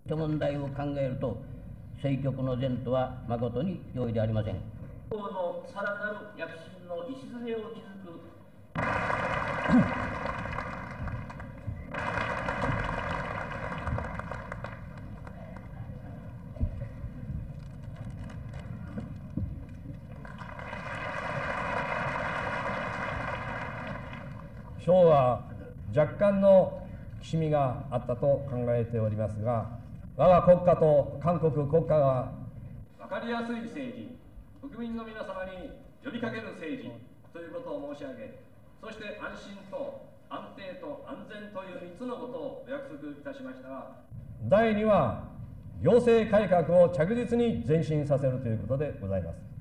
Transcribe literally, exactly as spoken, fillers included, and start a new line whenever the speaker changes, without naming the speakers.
諸問題を考えると、政局の前途は誠に容易でありません。党のさらなる躍進の礎を築く
省は若干のきしみがあったと考えておりますが、我が国家と韓国国家が分かりやすい政治、国民の皆様に呼びかける政治ということを申し上げ、そして安心と安定と安全というみっつのことをお約束いたしましたが、第二は行政改革を着実に前進させるということでございます。